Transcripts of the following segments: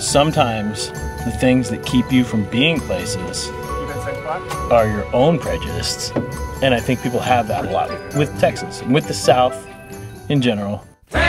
sometimes the things that keep you from being places are your own prejudices. And I think people have that a lot with Texas, and with the South in general.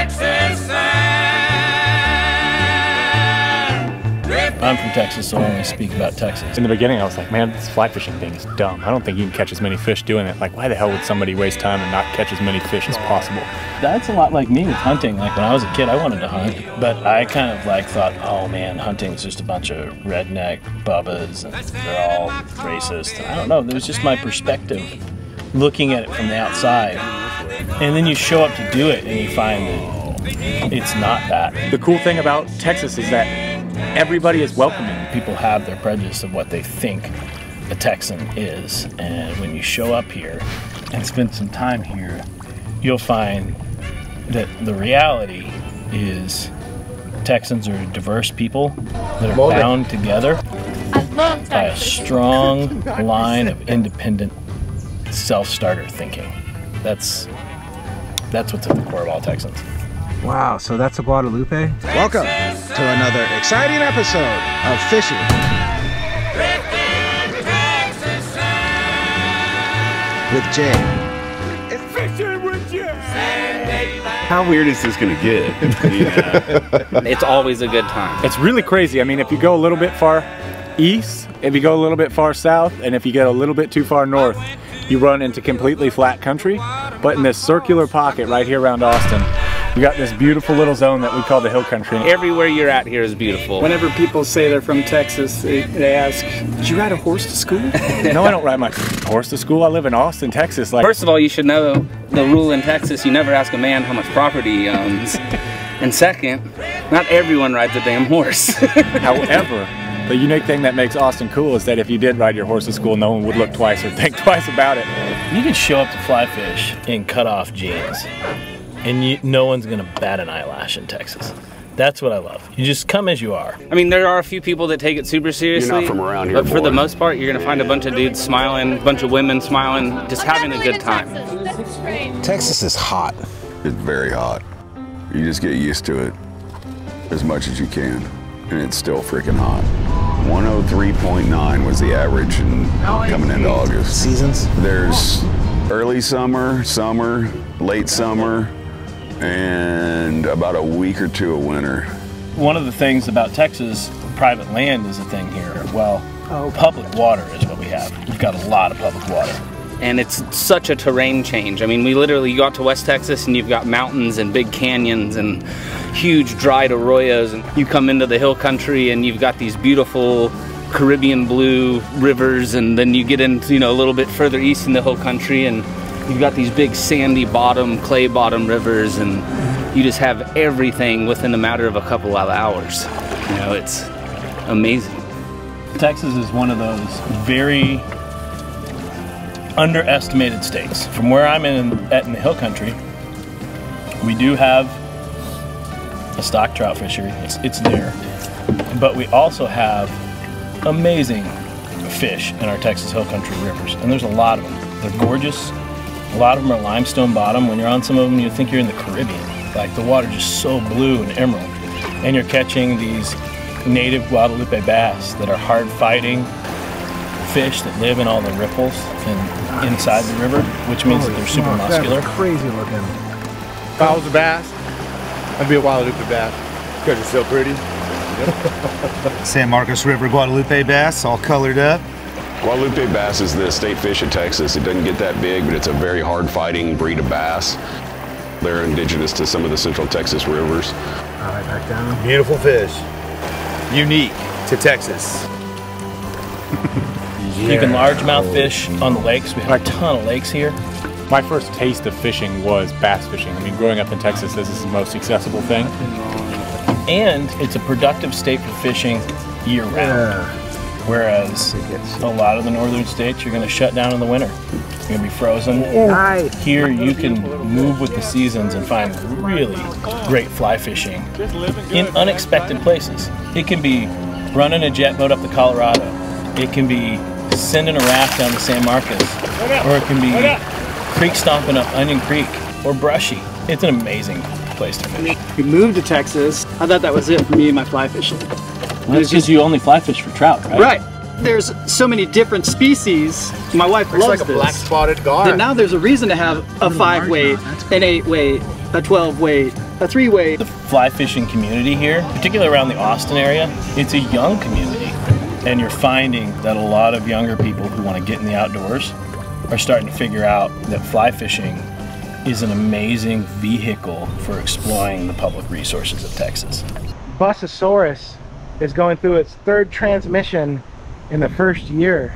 I'm from Texas, so I only speak about Texas. In the beginning, I was like, man, this fly fishing thing is dumb. I don't think you can catch as many fish doing it. Like, why the hell would somebody waste time and not catch as many fish as possible? That's a lot like me with hunting. Like, when I was a kid, I wanted to hunt, but I kind of like thought, oh man, hunting's just a bunch of redneck bubbas, and they're all racist. I don't know, it was just my perspective, looking at it from the outside. And then you show up to do it, and you find that it's not that. The cool thing about Texas is that everybody is welcoming. People have their prejudice of what they think a Texan is, and when you show up here and spend some time here, you'll find that the reality is Texans are diverse people that are bound together by a strong line of independent self-starter thinking. That's what's at the core of all Texans. Wow, so that's a Guadalupe? Welcome to another exciting episode of Fishing with Jay. It's Fishing with Jay! How weird is this gonna get? Yeah. It's always a good time. It's really crazy. I mean, if you go a little bit far east, if you go a little bit far south, and if you get a little bit too far north, you run into completely flat country. But in this circular pocket right here around Austin, we got this beautiful little zone that we call the hill country. Everywhere you're at here is beautiful. Whenever people say they're from Texas, they ask, did you ride a horse to school? No, I don't ride my horse to school. I live in Austin, Texas. First of all, you should know the rule in Texas, you never ask a man how much property he owns. And second, not everyone rides a damn horse. However, the unique thing that makes Austin cool is that if you did ride your horse to school, no one would look twice or think twice about it. You can show up to fly fish in cut-off jeans, and no one's gonna bat an eyelash in Texas. That's what I love. You just come as you are. I mean, there are a few people that take it super seriously. You're not from around here, but for the most part, you're gonna find a bunch of dudes smiling, a bunch of women smiling, just having a good time. Texas is hot. It's very hot. You just get used to it as much as you can, and it's still freaking hot. 103.9 was the average coming into August. Seasons? There's early summer, summer, late summer, and about a week or two of winter. One of the things about Texas, private land is a thing here. Well, public water is what we have. We've got a lot of public water. And it's such a terrain change. I mean, you go out to West Texas and you've got mountains and big canyons and huge dried arroyos, and you come into the hill country and you've got these beautiful Caribbean blue rivers, and then you get into, a little bit further east in the hill country and you've got these big sandy bottom, clay bottom rivers, and you just have everything within a matter of a couple of hours. It's amazing. Texas is one of those very underestimated states. From where I'm in the hill country, we do have a stock trout fishery. It's there. But we also have amazing fish in our Texas hill country rivers, and there's a lot of them. They're gorgeous. A lot of them are limestone bottom. When you're on some of them, you think you're in the Caribbean. Like, the water's just so blue and emerald. And you're catching these native Guadalupe bass that are hard fighting fish that live in all the ripples and inside the river, which means that they're super muscular. That's crazy looking. If I was a bass, I'd be a Guadalupe bass because it's so pretty. San Marcos River Guadalupe bass, all colored up. Guadalupe bass is the state fish of Texas. It doesn't get that big, but it's a very hard-fighting breed of bass. They're indigenous to some of the central Texas rivers. All right, back down. Beautiful fish. Unique to Texas. You can largemouth fish on the lakes. We have a ton of lakes here. My first taste of fishing was bass fishing. I mean, growing up in Texas, this is the most accessible thing. And it's a productive state for fishing year-round. Yeah. Whereas a lot of the northern states, you're going to shut down in the winter. You're going to be frozen. Nice. Here, you can move with the seasons and find really great fly fishing in unexpected places. It can be running a jet boat up the Colorado. It can be sending a raft down the San Marcos. Or it can be creek stomping up Onion Creek or Brushy. It's an amazing place to fish. We moved to Texas. I thought that was it for me and my fly fishing. Well, that's because you only fly fish for trout, right? Right. There's so many different species. My wife loves like a this. black spotted gar. Then now there's a reason to have a 5-weight, an 8-weight, a 12-weight, a 3-weight. The fly fishing community here, particularly around the Austin area, it's a young community. And you're finding that a lot of younger people who want to get in the outdoors are starting to figure out that fly fishing is an amazing vehicle for exploring the public resources of Texas. Busasaurus is going through its 3rd transmission in the 1st year.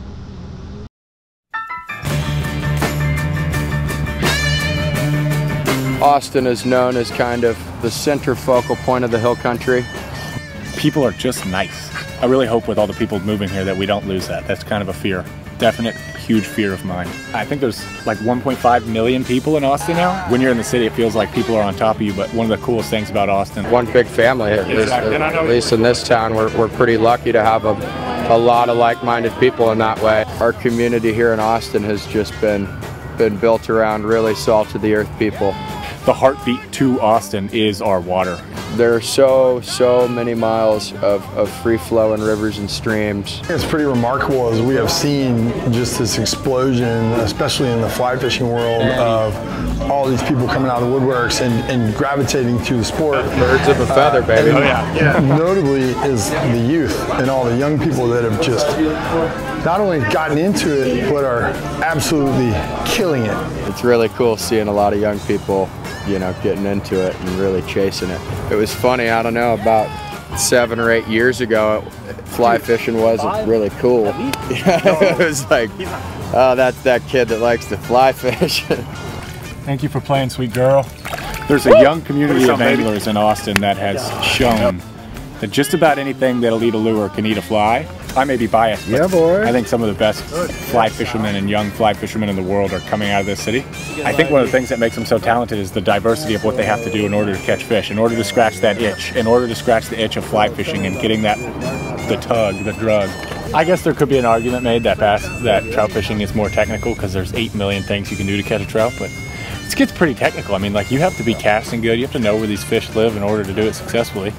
Austin is known as kind of the center focal point of the hill country. People are just nice. I really hope with all the people moving here that we don't lose that. That's kind of a fear. Definite, huge fear of mine. I think there's like 1.5 million people in Austin now. When you're in the city, it feels like people are on top of you, but one of the coolest things about Austin. One big family, at least in this town. We're pretty lucky to have a lot of like-minded people in that way. Our community here in Austin has just been built around really salt-of-the-earth people. The heartbeat to Austin is our water. There are so many miles of free-flowing rivers and streams. It's pretty remarkable as we have seen just this explosion, especially in the fly fishing world, of all these people coming out of the woodworks and gravitating to the sport. Birds of a feather, baby. Oh yeah. Notably is the youth and all the young people that have just not only gotten into it, but are absolutely killing it. It's really cool seeing a lot of young people, you know, getting into it and really chasing it. It was funny, I don't know, about 7 or 8 years ago, fly fishing wasn't really cool. It was like, oh, that's that kid that likes to fly fish. Thank you for playing, sweet girl. There's a young community of anglers in Austin that has shown that just about anything that'll eat a lure can eat a fly. I may be biased, but I think some of the best fly fishermen and young fly fishermen in the world are coming out of this city. I think one of the things that makes them so talented is the diversity of what they have to do in order to catch fish, in order to scratch that itch, in order to scratch the itch of fly fishing and getting that, the tug, the drug. I guess there could be an argument made that trout fishing is more technical because there's 8 million things you can do to catch a trout, but it gets pretty technical. I mean, like, you have to be casting good, you have to know where these fish live in order to do it successfully.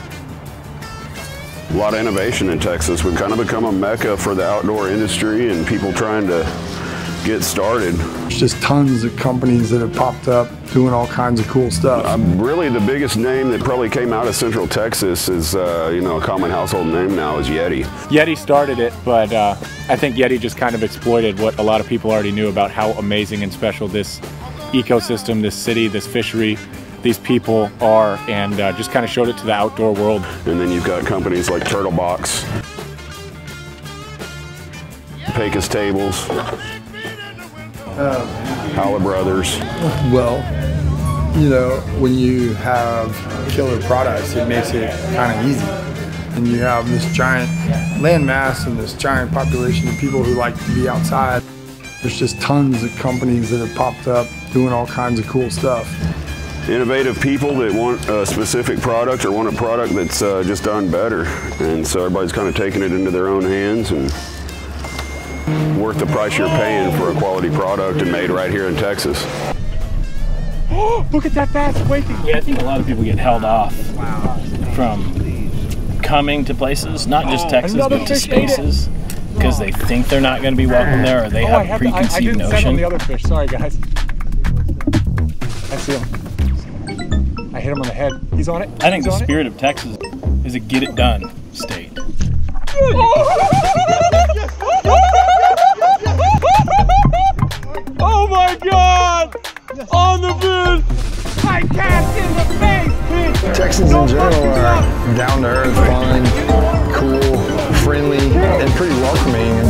A lot of innovation in Texas. We've kind of become a mecca for the outdoor industry and people trying to get started. There's just tons of companies that have popped up doing all kinds of cool stuff. Really the biggest name that probably came out of Central Texas is, you know, a common household name now is Yeti. Yeti started it, but I think Yeti just kind of exploited what a lot of people already knew about how amazing and special this ecosystem, this city, this fishery, these people are, and just kind of showed it to the outdoor world. And then you've got companies like Turtle Box, Pecos Tables, Howler Brothers. Well, you know, when you have killer products, it makes it kind of easy. And you have this giant land mass and this giant population of people who like to be outside. There's just tons of companies that have popped up doing all kinds of cool stuff. Innovative people that want a specific product or want a product that's just done better. And so everybody's kind of taking it into their own hands and worth the price you're paying for a quality product and made right here in Texas. Oh, look at that bass waking. Yeah, I think a lot of people get held off from coming to places, not just Texas, but to spaces, because they think they're not going to be welcome there, or they have a preconceived notion. I didn't send on the other fish. Sorry, guys. I see him. I hit him on the head. He's on it. I think the spirit of Texas is a get it done state. Oh my God! On the boot! I cast in the face! Texans in general are down to earth, fun, cool, friendly, and pretty welcoming.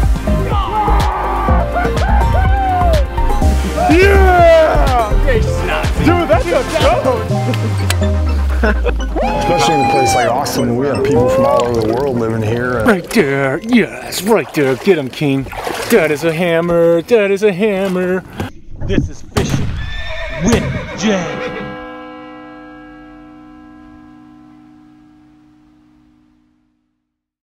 Yeah! Dude, that's a joke! Especially in a place like Austin, we have people from all over the world living here. Right there, yes, right there. Get him, King. That is a hammer. That is a hammer. This is fishing with Jay.